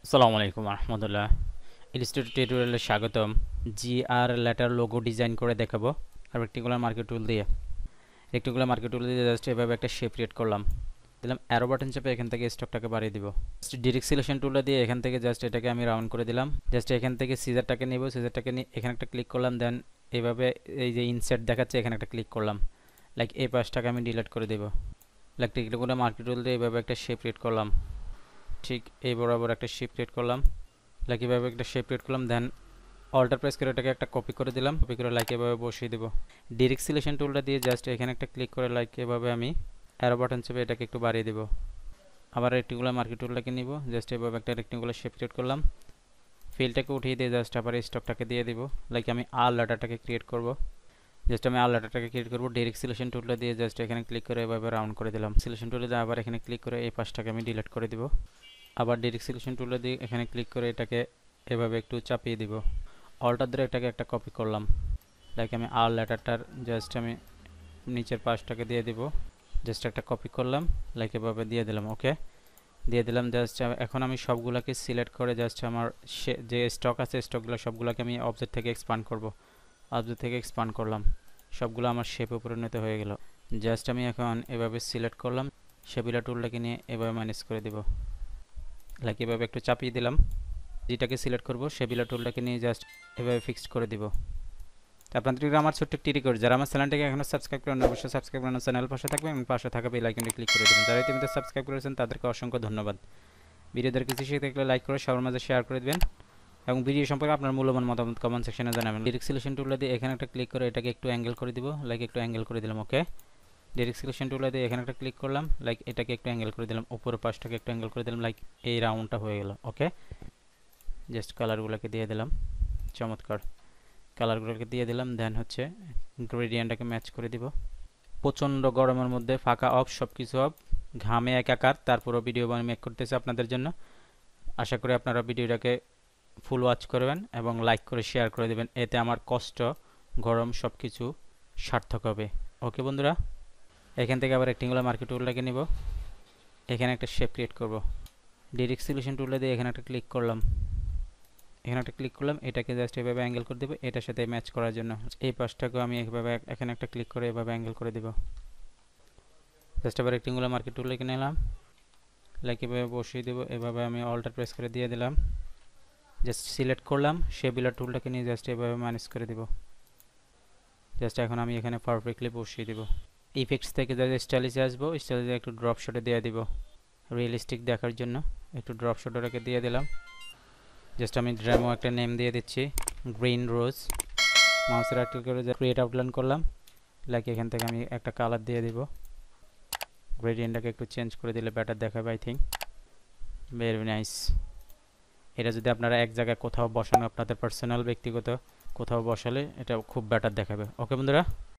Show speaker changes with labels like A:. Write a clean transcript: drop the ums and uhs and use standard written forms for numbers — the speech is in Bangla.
A: আসসালামু আলাইকুম রহমতুল্লাহ। ইলাস্ট্রেটর টিউটোরিয়ালে স্বাগতম। জিআর লেটার লোগো ডিজাইন করে দেখাবো আর রেক্টেঙ্গুলার মার্কেট টুল দিয়ে। জাস্ট এভাবে একটা শেপ ক্রিয়েট করলাম, দিলাম অ্যারো বাটন চেপে এখান থেকে স্টকটাকে বাড়িয়ে দিব। জাস্ট ডিরেক্ট সিলেকশন টুলটা দিয়ে এখান থেকে জাস্ট এটাকে আমি রাউন্ড করে দিলাম। জাস্ট এখান থেকে সিজারটাকে নিব, সিজারটাকে নিয়ে এখানে একটা ক্লিক করলাম, দেন এইভাবে এই যে ইনসার্ট দেখাচ্ছে এখানে একটা ক্লিক করলাম। লাইক এই পাশটাকে আমি ডিলিট করে দেব। লাইক রেক্টেঙ্গুলার মার্কেট টুল দিয়ে এইভাবে একটা শেপ ক্রিয়েট করলাম, ঠিক এই বরাবর একটা শেপ ক্রিয়েট করলাম। লাইক এভাবে একটা শেপ ক্রিয়েট করলাম, দেন অল্টার প্রেস করে এটাকে একটা কপি করে দিলাম, কপি করে লাইক এভাবে বসিয়ে দেবো। ডিরেক্ট সিলেকশন টুলটা দিয়ে জাস্ট এখানে একটা ক্লিক করে লাইক এভাবে আমি অ্যারো বাটন চেপে এটাকে একটু বাড়িয়ে দেবো। আবার রেক্টেঙ্গুলার মার্কেট টুলটাকে নিব, জাস্ট এভাবে একটা রেক্টেঙ্গুলার শেপ ক্রিয়েট করলাম, ফিলটাকে উঠিয়ে দিয়ে জাস্ট আবার স্টকটাকে দিয়ে দিব। লাইক আমি আর লেটারটাকে ক্রিয়েট করব, জাস্ট আমি আর লেটারটাকে ক্রিয়েট করবো। ডিরেক্ট সিলেকশন টুলটা দিয়ে জাস্ট এখানে ক্লিক করে এভাবে রাউন্ড করে দিলাম। সিলেকশন টুলে দিয়ে আবার এখানে ক্লিক করে এই পাশটাকে আমি ডিলিট করে দিব। আবার ডিরেক্ট সিলেকশন টুলে দিয়ে এখানে ক্লিক করে এটাকে এভাবে একটু চাপিয়ে দিব। অল্টার ধরে এটাকে একটা কপি করলাম, লাইক আমি আর লেটারটার জাস্ট আমি নিচের পাশটাকে দিয়ে দিব। জাস্ট একটা কপি করলাম, লাইক এভাবে দিয়ে দিলাম। ওকে, দিয়ে দিলাম। জাস্ট এখন আমি সবগুলোকে সিলেক্ট করে জাস্ট আমার যে স্টক আছে স্টকগুলো সবগুলোকে আমি অবজেক্ট থেকে এক্সপান্ড করব। অবজেক্ট থেকে এক্সপান্ড করলাম, সবগুলো আমার শেপে পরিণত হয়ে গেল। জাস্ট আমি এখন এভাবে সিলেক্ট করলাম, শেপিলা টুলটাকে নিয়ে এভাবে ম্যানেজ করে দিব। লাইক এভাবে একটু চাপিয়ে দিলাম, যেটাকে সিলেক্ট করব শেপিলা টুলটাকে নিয়ে জাস্ট এভাবে ফিক্সড করে দিব। তো আপনাদেরকে আমার ছোট্ট একটি রিকোয়েস্ট, যারা আমার চ্যানেলটাকে এখনও সাবস্ক্রাইব করেন অবশ্যই সাবস্ক্রাইব করেন, চ্যানেল পাশে থাকবেন এবং পাশে থাকা বেল আইকনটি ক্লিক করে দেবেন। যারা ইতিমধ্যে সাবস্ক্রাইব করেছেন তাদেরকে অসংখ্য ধন্যবাদ। ভিডিওদের কিছু শিখে থাকলে লাইক করে সবার মাঝে শেয়ার করে দেবেন এবং ভিডিও সম্পর্কে আপনার মূল্যবান মতামত কমেন্ট সেকশনে জানাবেন। ডিরেক্ট সিলেকশন টুলটা দিয়ে এখানে একটা ক্লিক করে এটাকে একটু অ্যাঙ্গেল করে দিব, লাইক একটু অ্যাঙ্গেল করে দিলাম। ওকে, ডিরেক্ট সিলেকশন টুলটা দিয়ে এখানে একটা ক্লিক করলাম, লাইক এটাকে একটু অ্যাঙ্গেল করে দিলাম, উপরের পাশটাকে একটু অ্যাঙ্গেল করে দিলাম, লাইক এই রাউন্ডটা হয়ে গেল। ওকে, জাস্ট কালারগুলোকে দিয়ে দিলাম, চমৎকার কালারগুলোকে দিয়ে দিলাম। দেন হচ্ছে গ্রেডিয়েন্টটাকে ম্যাচ করে দিব। প্রচণ্ড গরমের মধ্যে ফাঁকা অফ, সব কিছু অফ, ঘামে একাকার, তারপরও ভিডিও মেক করতেছে আপনাদের জন্য। আশা করি আপনারা ভিডিওটাকে ফুল ওয়াচ করবেন এবং লাইক করে শেয়ার করে দেবেন, এতে আমার কষ্ট গরম সব কিছু সার্থক হবে। ওকে বন্ধুরা, এখান থেকে আবার রেক্টেঙ্গুলার মার্কেট টুলটাকে নিব, এখানে একটা শেপ ক্রিয়েট করব। ডিরেক্ট সিলেকশন টুলটা দিয়ে এখানে একটা ক্লিক করলাম, এটাকে জাস্ট এভাবে অ্যাঙ্গেল করে দেবো এটার সাথে ম্যাচ করার জন্য। এই পাশটাকেও আমি এভাবে এখানে একটা ক্লিক করে এভাবে অ্যাঙ্গেল করে দেব। জাস্ট আবার রেক্টেঙ্গুলার মার্কেট টুলটাকে নিলাম, লাইক এভাবে বসিয়ে দেবো। এভাবে আমি অল্টার প্রেস করে দিয়ে দিলাম, জাস্ট সিলেক্ট করলাম, শেপিলার টুলটাকে নিয়ে জাস্ট এভাবে ম্যানেজ করে দেব। জাস্ট এখন আমি এখানে পারফেক্টলি বসিয়ে দেব। ইফেক্টস থেকে যাতে স্টাইলিশে আসবো, স্টাইলিশে একটু ড্রপ শটে দিয়ে দিব রিয়েলিস্টিক দেখার জন্য। একটু ড্রপ শটটাকে দিয়ে দিলাম। জাস্ট আমি ড্রামো একটা নেম দিয়ে দিচ্ছি, গ্রিন রোজ। মাউসের একটা করে ক্রিয়েট আউটলাইন করলাম, লাইক এখান থেকে আমি একটা কালার দিয়ে দিব। গ্রেডিয়েন্টটাকে একটু চেঞ্জ করে দিলে বেটার দেখাবে আই থিঙ্ক। Very nice. এটা যদি আপনারা এক জায়গায় কোথাও বসানো, আপনাদের পার্সোনাল ব্যক্তিগত কোথাও বসালে এটা খুব বেটার দেখাবে। ওকে বন্ধুরা।